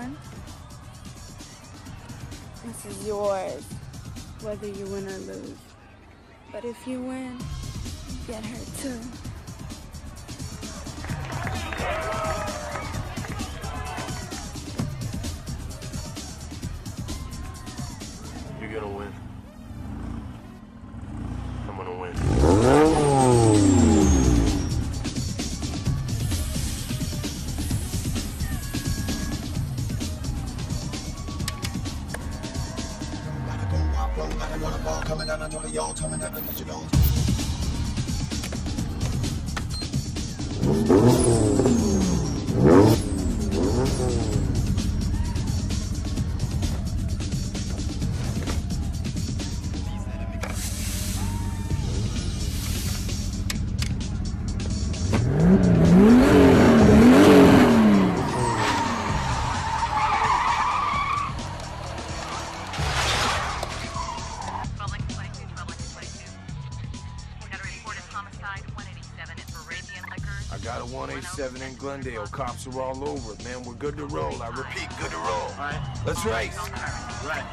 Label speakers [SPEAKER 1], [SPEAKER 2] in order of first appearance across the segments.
[SPEAKER 1] one. This is yours, whether you win or lose. But if you win, you get her too.
[SPEAKER 2] You're gonna win. I'm gonna win.
[SPEAKER 3] Coming down, I know that y'all coming down, I know you know.
[SPEAKER 2] I got a 187 in Glendale. Cops are all over it, man. We're good to roll. I repeat, good to roll. All right. Let's race. Right.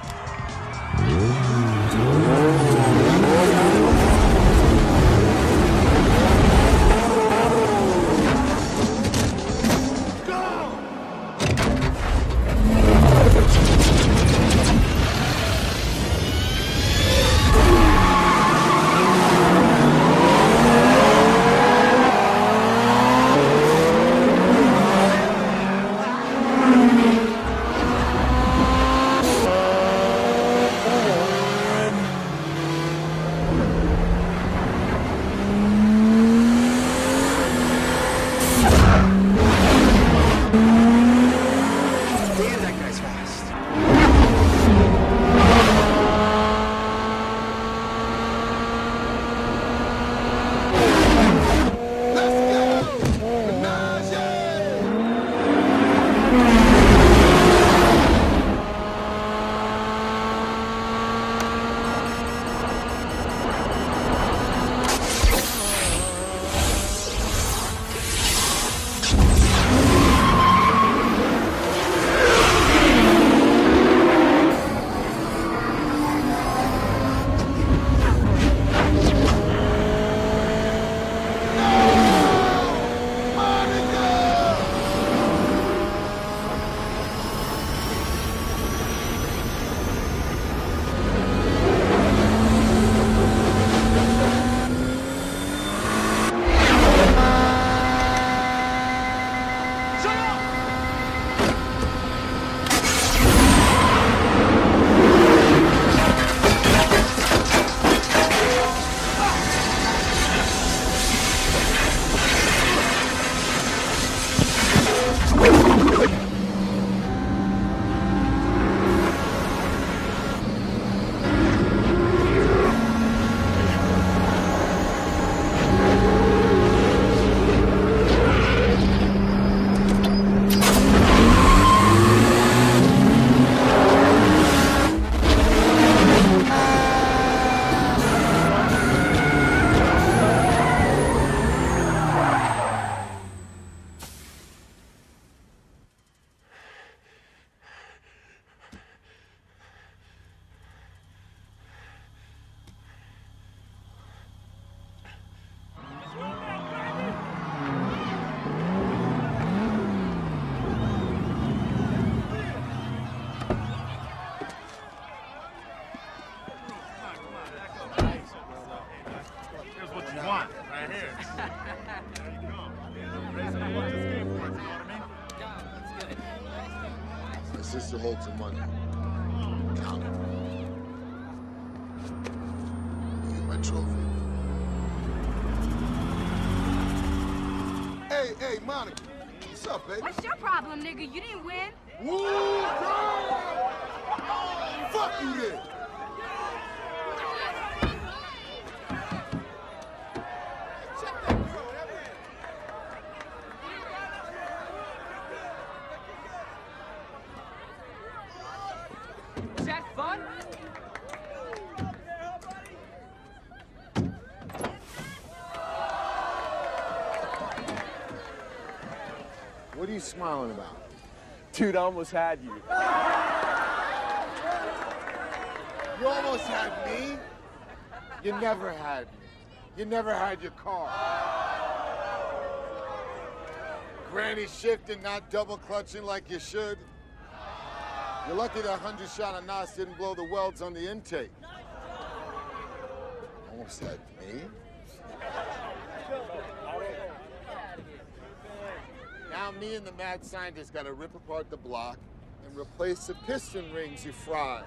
[SPEAKER 4] It's just a hold some money. Count it. Get my trophy. Hey, Monica. What's up, baby?
[SPEAKER 5] What's your problem, nigga? You didn't win.
[SPEAKER 4] Woo, girl! Fuck you then.
[SPEAKER 5] Was that fun?
[SPEAKER 4] What are you smiling about?
[SPEAKER 6] Dude, I almost had you.
[SPEAKER 4] You almost had me. You never had me. You never had your car. Granny shifting, not double clutching like you should. You're lucky that 100-shot of NOS didn't blow the welds on the intake. Almost had me. Now me and the mad scientist gotta rip apart the block and replace the piston rings you fried.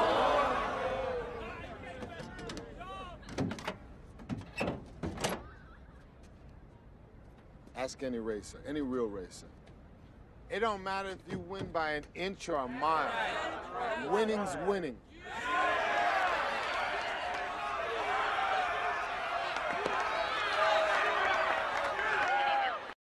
[SPEAKER 4] Ask any racer, any real racer. It don't matter if you win by an inch or a mile. Winning's winning.